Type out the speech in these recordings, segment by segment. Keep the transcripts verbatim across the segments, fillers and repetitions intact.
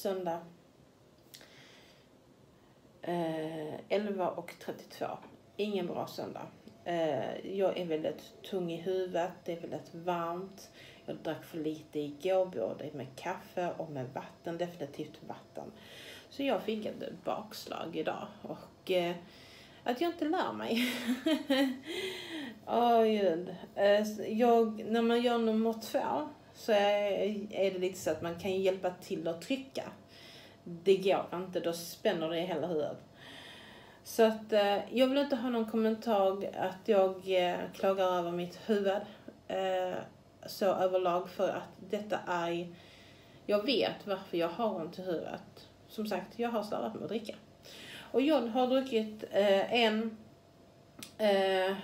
söndag eh, elva och trettiotvå. Ingen bra söndag. Eh, jag är väldigt tung i huvudet. Det är väldigt varmt. Jag drack för lite igår, både med kaffe och med vatten. Definitivt vatten. Så jag fick ett bakslag idag. Och eh, att jag inte lär mig. Åh, Gud. Eh, jag, när man gör nummer två så är, är det lite så att man kan hjälpa till att trycka. Det går inte, då spänner det i hela huvudet. Så att eh, jag vill inte ha någon kommentar att jag eh, klagar över mitt huvud. Eh, så överlag, för att detta är... Jag vet varför jag har ont i huvudet. Som sagt, jag har slarvat med att dricka. Och jag har druckit eh, en... Eh,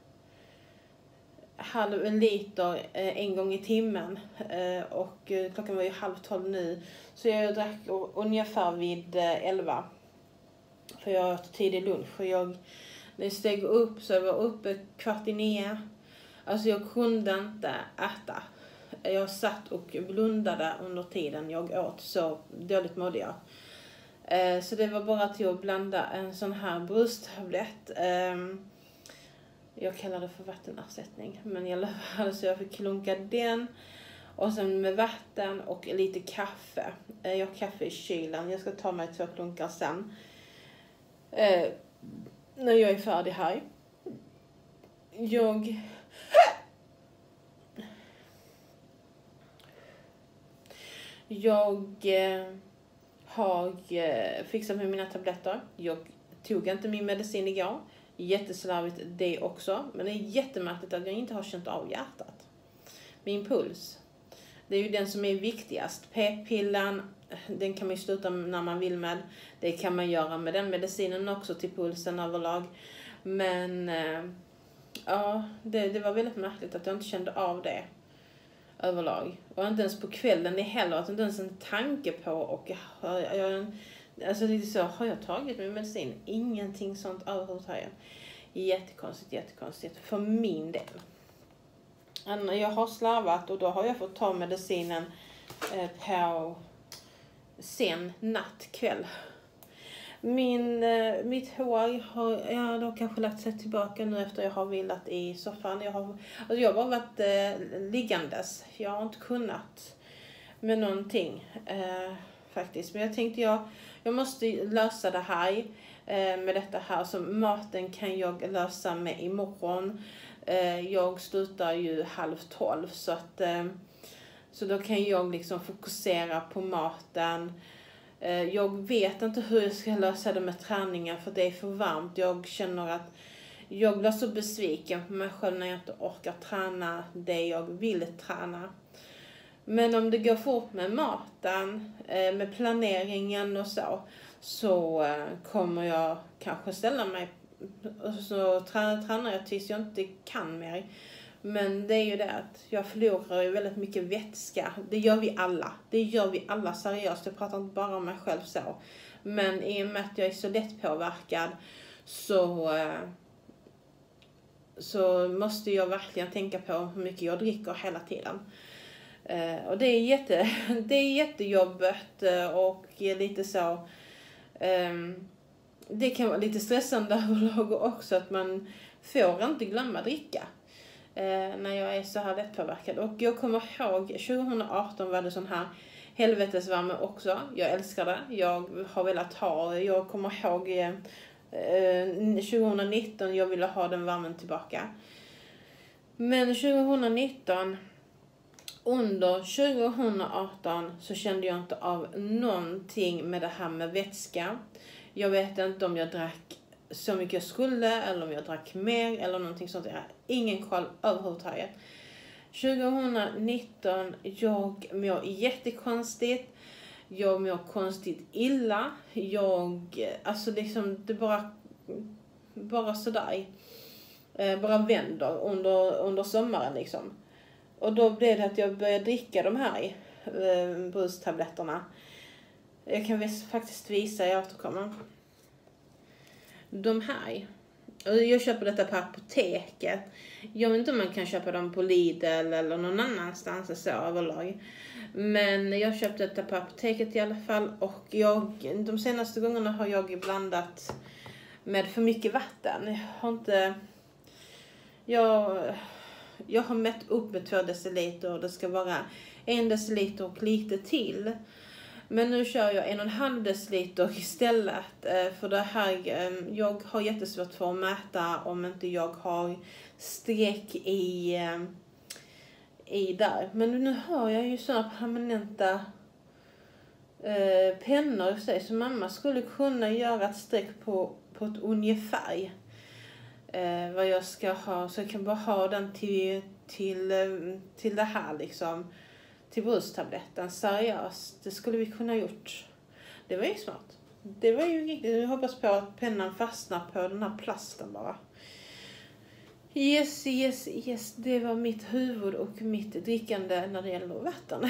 halv en liter eh, en gång i timmen. Eh, och eh, klockan var ju halv tolv nu. Så jag drack ungefär vid eh, elva. För jag åt tidig lunch. För jag, när jag steg upp så jag var uppe kvart i nio. Alltså jag kunde inte äta. Jag satt och blundade under tiden jag åt. Så dåligt mådde jag. Eh, så det var bara till att blanda en sån här brustablett. Eh, jag kallar det för vattenersättning. Men jag lovade så jag fick klunka den. Och sen med vatten och lite kaffe. Eh, jag har kaffe i kylen. Jag ska ta mig två klunkar sen. Eh, när jag är färdig här. Jag... Jag eh, har eh, fixat med mina tabletter. Jag tog inte min medicin igår. Jätteslarvigt det också. Men det är jättemärkligt att jag inte har känt av hjärtat. Min puls. Det är ju den som är viktigast. P-pillan, den kan man ju sluta när man vill med. Det kan man göra med den medicinen också till pulsen överlag. Men eh, ja, det, det var väldigt märkligt att jag inte kände av det överlag. Och inte ens på kvällen det heller. Att inte ens en tanke på. Och jag, jag, alltså det är så, har jag tagit min medicin? Ingenting sånt överhuvudtaget. Jättekonstigt, jättekonstigt. För min del. Jag har slarvat och då har jag fått ta medicinen eh, på sen natt kväll. Min, eh, mitt hår har jag då kanske lagt sig tillbaka nu efter jag har vilat i soffan. Jag har, alltså jag har bara varit eh, liggandes. Jag har inte kunnat med någonting eh, faktiskt. Men jag tänkte jag, jag måste lösa det här eh, med detta här. Så maten kan jag lösa med imorgon. Eh, jag slutar ju halv tolv så att eh, så då kan jag liksom fokusera på maten. Jag vet inte hur jag ska lösa det med träningen för det är för varmt. Jag känner att jag blir så besviken på mig själv när jag inte orkar träna det jag vill träna. Men om det går fort med maten, med planeringen och så, så kommer jag kanske ställa mig och så tränar jag tills jag inte kan mer. Men det är ju det att jag förlorar ju väldigt mycket vätska. Det gör vi alla. Det gör vi alla seriöst. Jag pratar inte bara om mig själv så. Men i och med att jag är så lätt påverkad så, så måste jag verkligen tänka på hur mycket jag dricker hela tiden. Och det är, jätte, det är jättejobbigt och lite så. Det kan vara lite stressande överlag också att man får inte glömma dricka. Eh, när jag är så här lättpåverkad. Och jag kommer ihåg, tjugo arton var det sån här helvetesvärme också. Jag älskar det. Jag har velat ha, jag kommer ihåg eh, tjugo nitton, jag ville ha den värmen tillbaka. Men tjugo nitton, under tjugo arton så kände jag inte av någonting med det här med vätska. Jag vet inte om jag drack så mycket jag skulle eller om jag drack mer eller någonting sånt. Jag har ingen koll överhuvudtaget. tjugo nitton, jag mår jättekonstigt. Jag mår konstigt illa. Jag, alltså liksom, det bara, bara sådär. Eh, bara vänder under, under sommaren liksom. Och då blev det att jag började dricka de här eh, brustabletterna. Jag kan faktiskt visa, jag återkommer. De här Jag köper detta på apoteket. Jag vet inte om man kan köpa dem på Lidl eller någon annanstans så överlag. Men jag köpte detta på apoteket i alla fall. Och jag, de senaste gångerna har jag blandat med för mycket vatten. Jag har inte... Jag, jag har mätt upp med två deciliter och det ska vara en deciliter och lite till. Men nu kör jag en och en halv deciliter istället. För det här, jag har jättesvårt för att mäta om inte jag har streck i, i där. Men nu har jag ju sådana permanenta eh, pennor i sig. Så mamma skulle kunna göra ett streck på, på ett ungefär. Eh, vad jag ska ha. Så jag kan bara ha den till, till, till det här liksom. Till brösttabletten. Seriöst. Det skulle vi kunna gjort. Det var ju smart. Det var ju riktigt. Jag hoppas på att pennan fastnar på den här plasten bara. Yes, yes, yes. Det var mitt huvud och mitt drickande när det gäller vatten.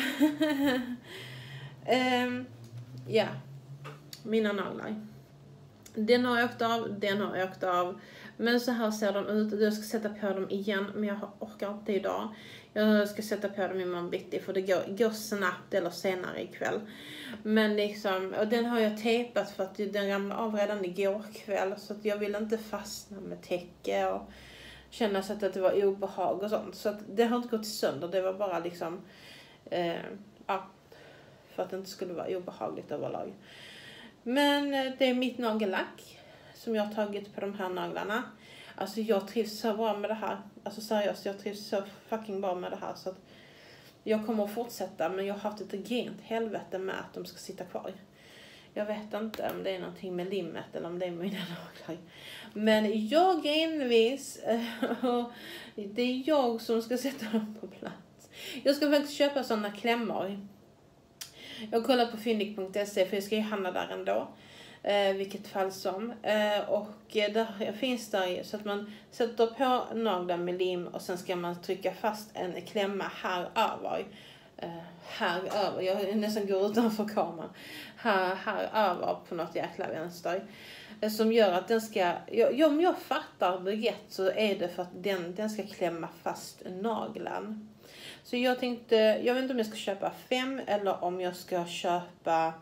um, ja. Mina naglar. Den har jag åkt av. Den har jag åkt av. Men så här ser de ut. Jag ska sätta på dem igen. Men jag orkar inte idag. Jag ska sätta på dem imorgon bitti. För det går, går snabbt eller senare ikväll. Men liksom. Och den har jag tejpat för att den ramlade av redan igår kväll. Så att jag vill inte fastna med täcke. Och känna så att det var obehag och sånt. Så att det har inte gått sönder. Det var bara liksom. Eh, ja. För att det inte skulle vara obehagligt överlag. Men det är mitt nagellack. Som jag har tagit på de här naglarna. Alltså jag trivs så bra med det här. Alltså seriöst, jag trivs så fucking bra med det här. Så att jag kommer att fortsätta. Men jag har haft ett rent helvete med att de ska sitta kvar. Jag vet inte om det är någonting med limmet eller om det är mina naglar. Men jag är envis. Det är jag som ska sätta dem på plats. Jag ska faktiskt köpa sådana klämmor. Jag kollar på fyndik punkt se för jag ska ju handla där ändå. Eh, vilket fall som. Eh, och där finns där så att man sätter på naglarna med lim och sen ska man trycka fast en klämma här över. Eh, här över. Jag nästan går utanför kameran. Här, här över på något jäkla vänster. Eh, som gör att den ska, ja, om jag fattar det rätt så är det för att den, den ska klämma fast nageln. Så jag tänkte, jag vet inte om jag ska köpa fem eller om jag ska köpa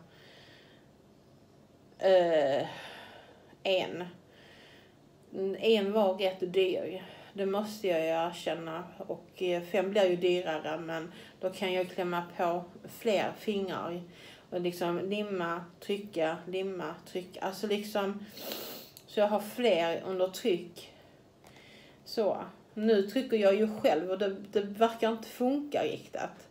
Uh, en. En var rätt dyr. Det måste jag erkänna. Och fem blir ju dyrare. Men då kan jag klämma på fler fingrar. Och liksom limma, trycka, limma, trycka. Alltså liksom. Så jag har fler under tryck. Så. Nu trycker jag ju själv. Och det, det verkar inte funka riktigt.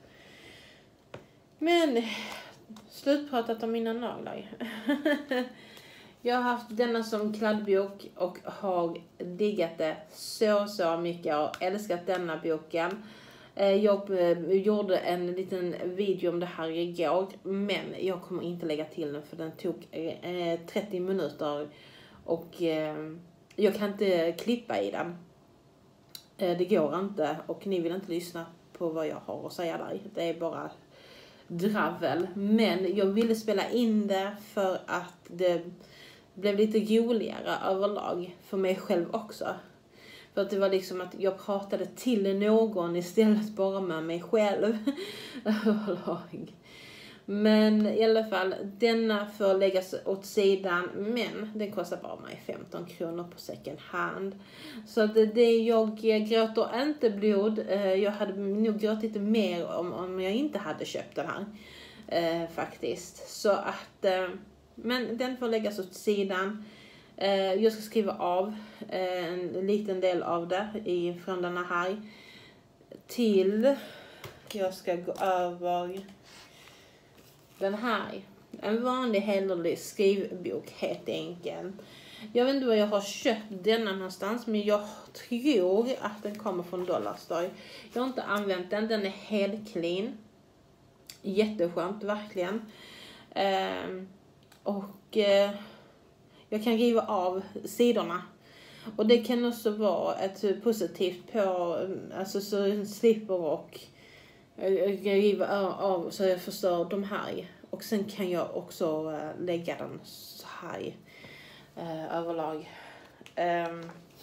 Men slutpratat om mina naglar. Jag har haft denna som kladdbok och har diggat det så så mycket och älskat denna boken. Jag gjorde en liten video om det här igår, men jag kommer inte lägga till den för den tog trettio minuter och jag kan inte klippa i den. Det går inte och ni vill inte lyssna på vad jag har att säga där. Det är bara dravel. Men jag ville spela in det för att det blev lite roligare överlag för mig själv också. För att det var liksom att jag pratade till någon istället bara med mig själv överlag. Men i alla fall, denna får läggas åt sidan. Men den kostar bara mig femton kronor på second hand. Så att det jag gråter inte blod. Jag hade nog gråtit lite mer om, om jag inte hade köpt den här. Eh, faktiskt. Så att, eh, men den får läggas åt sidan. Eh, jag ska skriva av eh, en liten del av det i från den här. Till, jag ska gå över den här. En vanlig hederlig skrivbok helt enkelt. Jag vet inte vad jag har köpt denna någonstans. Men jag tror att den kommer från Dollarstore. Jag har inte använt den. Den är helt clean. Jätteskönt verkligen. Eh, och eh, jag kan riva av sidorna. Och det kan också vara ett positivt på. Alltså så jag slipper och jag river av så jag förstör de här. Och sen kan jag också lägga den så här eh, överlag. Um,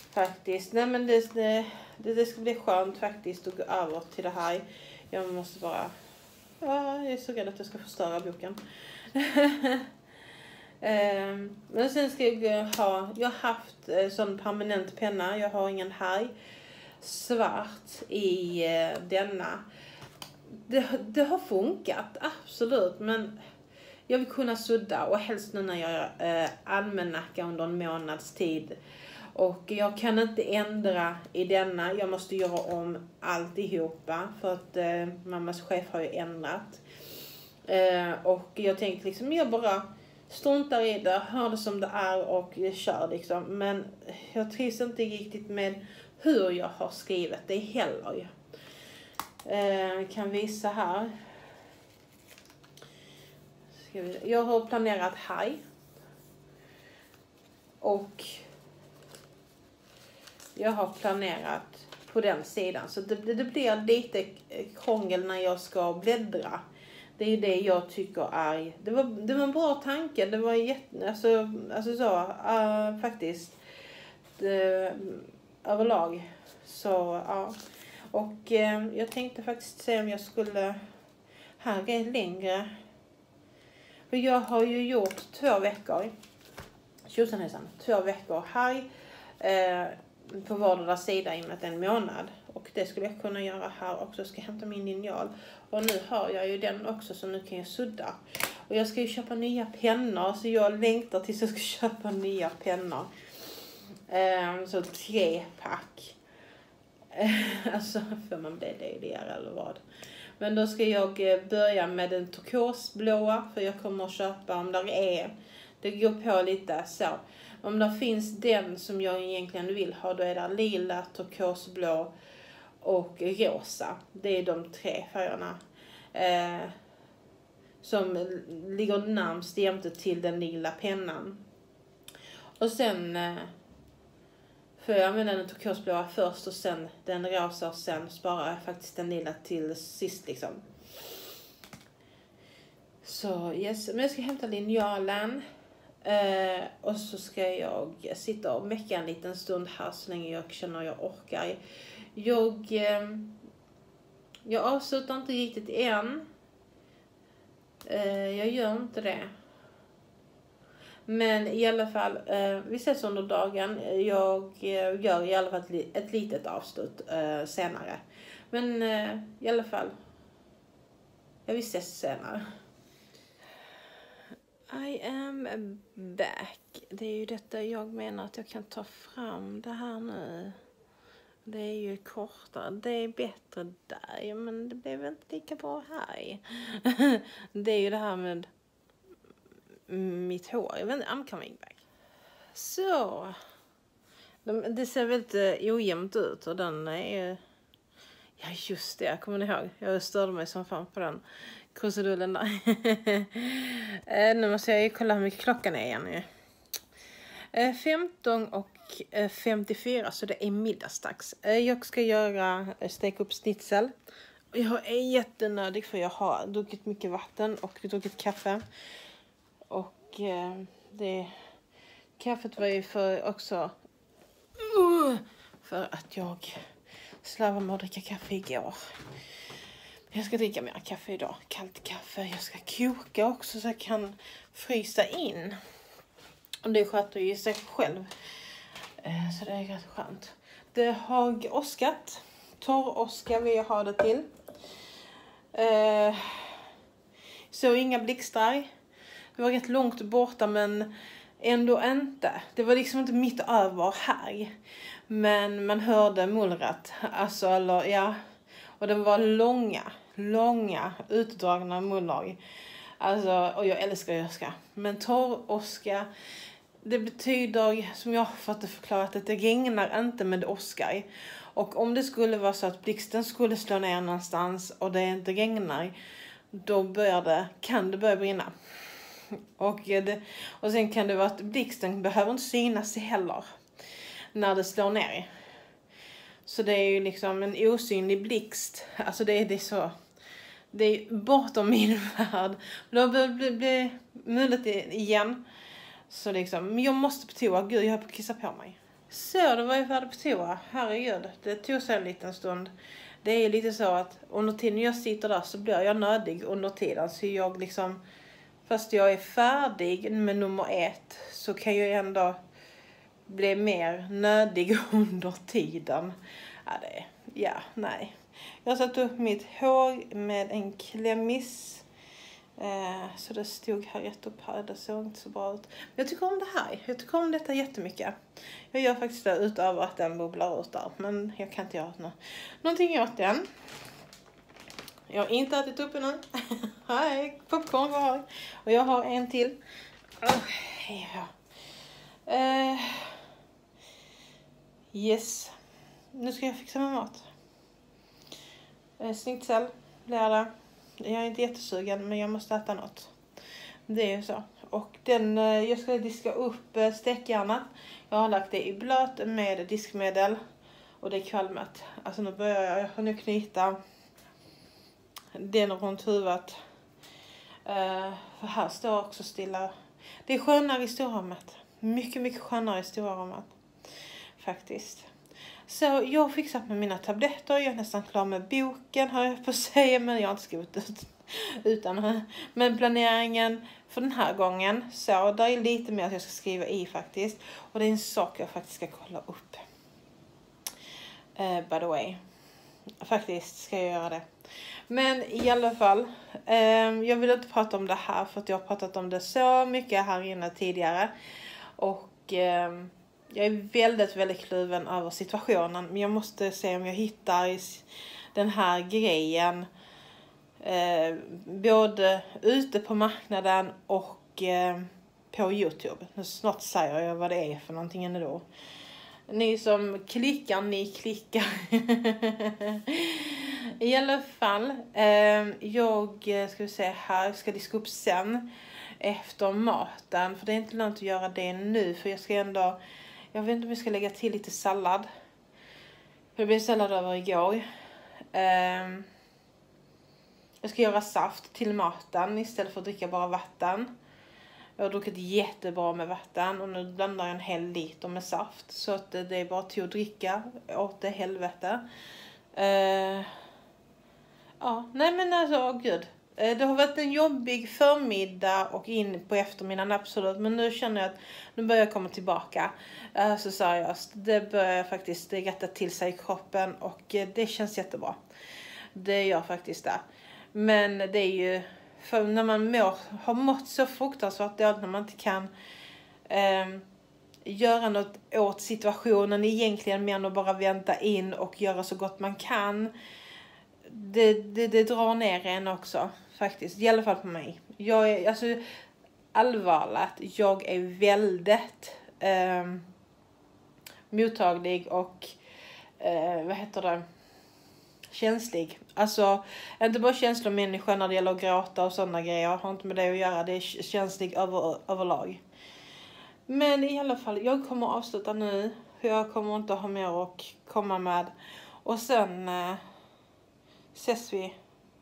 Faktiskt. Nej men det, det, det ska bli skönt faktiskt att gå över till det här. Jag måste bara... Ja, jag är så rädd att jag ska förstöra boken. um, men sen ska jag ha... Jag har haft uh, sån permanent penna. Jag har ingen här. Svart i uh, denna. Det, det har funkat, absolut. Men jag vill kunna sudda. Och helst nu när jag gör uh, almanacka under en månads tid. Och jag kan inte ändra i denna. Jag måste göra om alltihopa. För att eh, mammas chef har ju ändrat. Eh, och jag tänkte liksom, jag bara struntar i det. Hör det som det är och kör liksom. Men jag trivs inte riktigt med hur jag har skrivit det heller. Eh, kan visa här. Ska vi, jag har planerat här. Och... jag har planerat på den sidan. Så det, det blir lite krångel när jag ska bläddra. Det är det jag tycker är... Det var, det var en bra tanke. Det var jätte... Alltså, alltså så, uh, faktiskt. Det, överlag. Så, ja. Och uh, jag tänkte faktiskt se om jag skulle... Här är längre. För jag har ju gjort två veckor. Tjosan hejsan. Två veckor här. Uh, på vardera sida i och med att det är en månad. Och det skulle jag kunna göra här också. Jag ska hämta min linjal. Och nu har jag ju den också, så nu kan jag sudda. Och jag ska ju köpa nya pennor. Så jag längtar tills jag ska köpa nya pennor. Um, så tre pack. Alltså för man blir det där eller vad. Men då ska jag börja med den turkosblåa. För jag kommer att köpa om där är. Det går på lite så. Om det finns den som jag egentligen vill ha, då är det lila, turkosblå och rosa. Det är de tre färgerna eh, som ligger närmast jämte till den lila pennan. Och sen eh, får jag använda den turkosblåa först och sen den rosa och sen sparar jag faktiskt den lila till sist liksom. Så yes, men jag ska hämta linjalen. Uh, och så ska jag sitta och mecka en liten stund här så länge jag känner jag orkar. Jag, uh, jag avslutar inte riktigt än. Uh, jag gör inte det. Men i alla fall, uh, vi ses under dagen. Jag uh, gör i alla fall ett, ett litet avslut uh, senare. Men uh, i alla fall, jag vill ses senare. I am back. Det är ju detta jag menar att jag kan ta fram det här nu. Det är ju kortare. Det är bättre där. Men det blev inte lika bra här. Det är ju det här med mitt hår. Jag vet inte, I'm coming back. Så. Det ser väldigt ojämnt ut. Och den är ju... Ja just det, jag kommer ihåg. Jag störde mig som fan på den krusidullen där. eh, nu måste jag ju kolla hur mycket klockan är igen nu. Eh, femton och femtiofyra, så det är middagsdags. Eh, jag ska göra, steka upp schnitzel. Jag är jättenödig för jag har druckit mycket vatten och druckit kaffe. Och eh, det... Kaffet var ju för också... Uh, för att jag slarvade med att dricka kaffe igår. Jag ska dricka mer kaffe idag. Kallt kaffe. Jag ska koka också så jag kan frysa in. Och det sköter ju sig själv. Så det är rätt skönt. Det har åskat. Torr åska vill jag ha det till. Så inga blixtar. Det var rätt långt borta men ändå inte. Det var liksom inte mitt över här. Men man hörde mullrat. Alltså eller ja. Och den var långa. Långa utdragna muller. Alltså, och jag älskar åska. Men torr åska, det betyder, som jag har fått det förklarat, att det regnar inte med åska. Och om det skulle vara så att blixten skulle slå ner någonstans och det inte regnar, då börjar det, kan det börja brinna. Och, det, och sen kan det vara att blixten behöver inte synas heller när det slår ner. Så det är ju liksom en osynlig blixt. Alltså det är det så... Det är bortom min värld. Då blir det bli mulet igen. Så liksom... Men jag måste på toa. Gud, jag har på att kissa på mig. Så, då var jag färdig på toa. Herregud, det tog sig en liten stund. Det är lite så att under tiden jag sitter där så blir jag nödig under tiden. Så jag liksom, fast jag är färdig med nummer ett så kan jag ändå bli mer nödig under tiden. Ja, det, ja, nej. Jag satt upp mitt hår med en klämmiss. Eh, så det stod här rätt upp här. Det såg inte så bra ut. Men jag tycker om det här. Jag tycker om detta jättemycket. Jag gör faktiskt det utöver att den bubblar ut där. Men jag kan inte göra nå- någonting åt den. Jag har inte ätit upp ännu. Hej, popcorn var här. Och jag har en till. Oh, ja. eh, yes. Nu ska jag fixa med mat. Eh, Snitsel blir det. Jag är inte jättesugen, men jag måste äta något. Det är ju så. Och den, jag ska diska upp stekjärnet. Jag har lagt det i blöt med diskmedel. Och det är kvalmet. Alltså nu börjar jag, jag har nu knyta den runt huvudet. Uh, för här står också stilla. Det är skönare i storrummet. Mycket, mycket skönare i storrummet. Faktiskt. Så jag har fixat med mina tabletter. Jag är nästan klar med boken, har jag på att säga. Men jag har inte skrivit ut. Utan, men planeringen för den här gången. Så det är lite mer att jag ska skriva i faktiskt. Och det är en sak jag faktiskt ska kolla upp. Uh, by the way. Faktiskt ska jag göra det. Men i alla fall. Uh, jag vill inte prata om det här. För att jag har pratat om det så mycket här inne tidigare. Och... Uh, Jag är väldigt, väldigt kluven över situationen. Men jag måste se om jag hittar den här grejen. Eh, både ute på marknaden och eh, på YouTube. Nu snart säger jag vad det är för någonting ändå. Ni som klickar, ni klickar. I alla fall. Eh, jag ska vi se här. Ska diska upp sen. Efter maten. För det är inte lönt att göra det nu. För jag ska ändå... Jag vet inte om jag ska lägga till lite sallad. För det blev sallad över igår. Um, jag ska göra saft till maten istället för att dricka bara vatten. Jag har druckit jättebra med vatten. Och nu blandar jag en hel liter med saft. Så att det är bara till att dricka. Åt det helvete. Uh, ja, nej men alltså, gud. Det har varit en jobbig förmiddag och in på eftermiddagen, absolut. Men nu känner jag att nu börjar jag komma tillbaka. Så seriöst, det börjar faktiskt rätta till sig i kroppen och det känns jättebra. Det gör faktiskt det. Men det är ju, för när man mår, har mått så fruktansvärt dåligt när man inte kan eh, göra något åt situationen egentligen mer än att bara vänta in och göra så gott man kan. Det, det, det drar ner en också faktiskt, i alla fall på mig. Jag är, alltså allvarligt, jag är väldigt eh, mottaglig och eh, vad heter det, känslig. Alltså inte bara känslomänniska när det gäller att gråta och sådana grejer. Jag har inte med det att göra, det är känslig över, överlag. Men i alla fall, jag kommer att avsluta nu. Jag kommer inte ha mer att komma med. Och sen eh, ses vi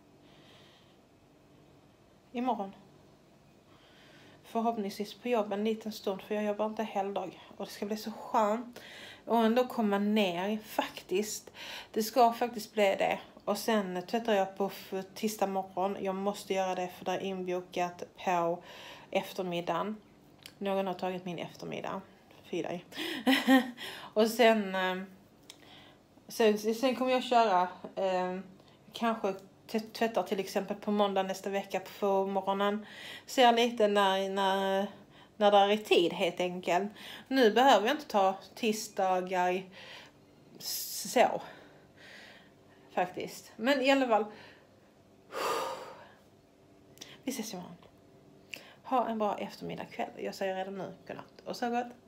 imorgon. Förhoppningsvis på jobb en liten stund, för jag jobbar inte helgdag. Och det ska bli så skönt. Och ändå komma ner faktiskt. Det ska faktiskt bli det. Och sen tvättar jag på tisdag morgon. Jag måste göra det för det är inbokat på eftermiddagen. Någon har tagit min eftermiddag. Fy dig. Och sen, sen, sen kommer jag köra eh, kanske tvättar till exempel på måndag nästa vecka på morgonen. Ser lite när, när, när det är i tid helt enkelt. Nu behöver jag inte ta tisdagar så. Faktiskt. Men i alla fall. Vi ses imorgon. Ha en bra eftermiddag kväll. Jag säger redan nu godnatt och så gott.